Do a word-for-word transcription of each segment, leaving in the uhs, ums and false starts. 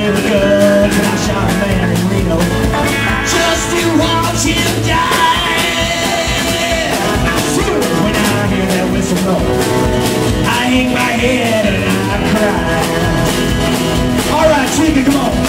play with guns, and I shot a man in Reno just to watch him die. Soon when I hear that whistle blow, I hang my head and I cry. All right, Chica, come on.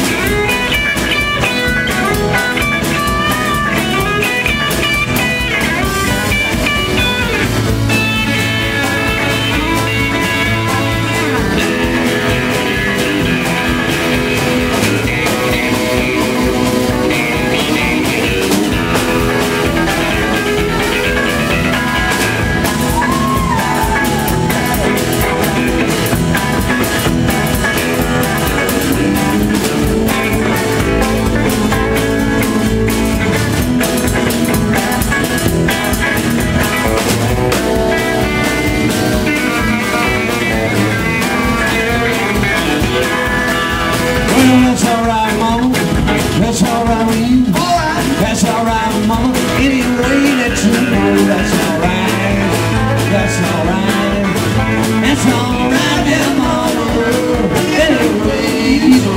That's alright, mama. That's alright with you. Alright. That's alright, mama. Any way that you know, that's alright. That's alright. That's alright, yeah, mama. Any way you know.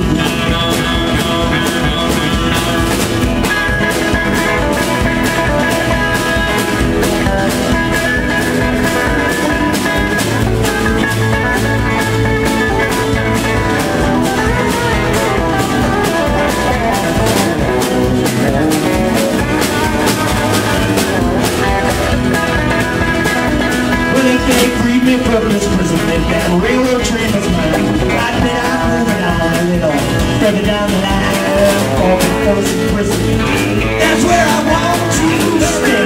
They freed me from this prison, they got a railroad train that's mine. Right then I'm moving on a little further down the line, off in Folsom Prison. That's where I want to stay.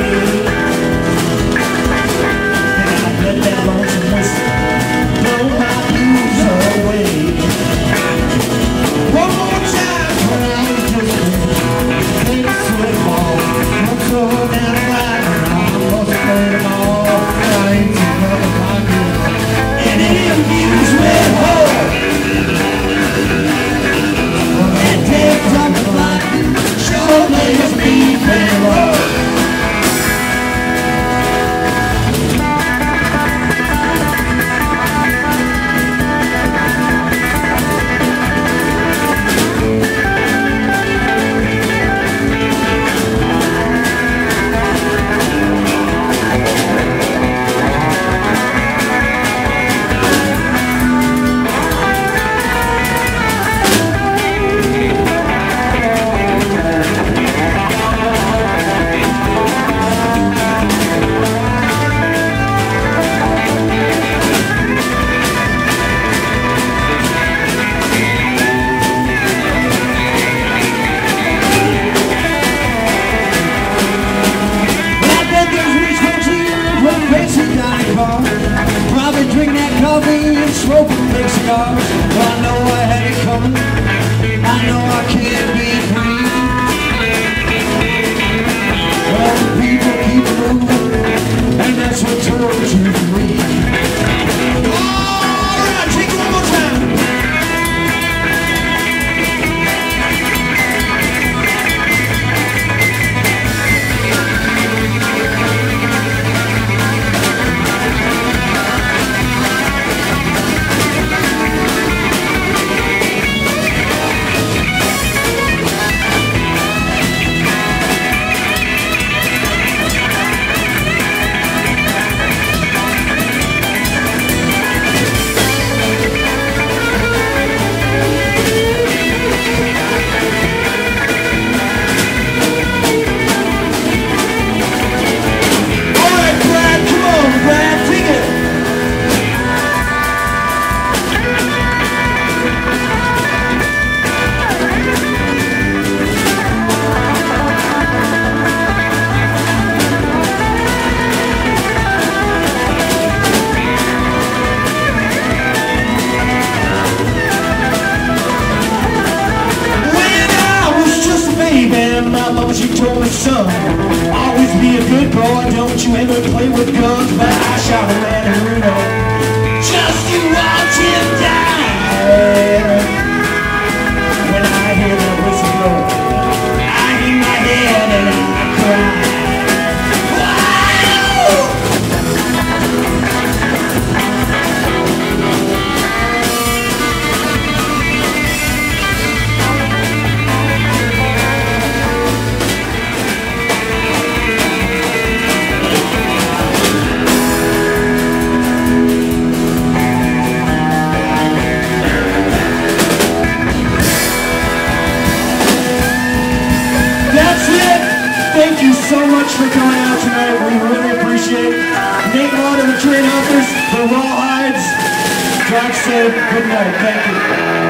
And I let that lonesome whistle blow my blues away. One more time when I was just playing a sweat ball. I'm so down the line, I'm supposed to play them all. I ain't and it amused me hard. That day from the block sure makes me feel hard. Probably drink that coffee and smoke and big cigars. Well, I know I had it coming. I know I can't be free. Well, the people keep moving, and that's what turns you free. All right, take it one more time. She told me, son, always be a good boy, don't you ever play with guns. But I shot a man in Reno just to watch him die. When I hear that whistle blow, I hang my head and I cry. Wow! for coming out tonight. We really appreciate it. Nate Latta, the Train Hunters, the Rawhides. Drive safe. Good night. Thank you.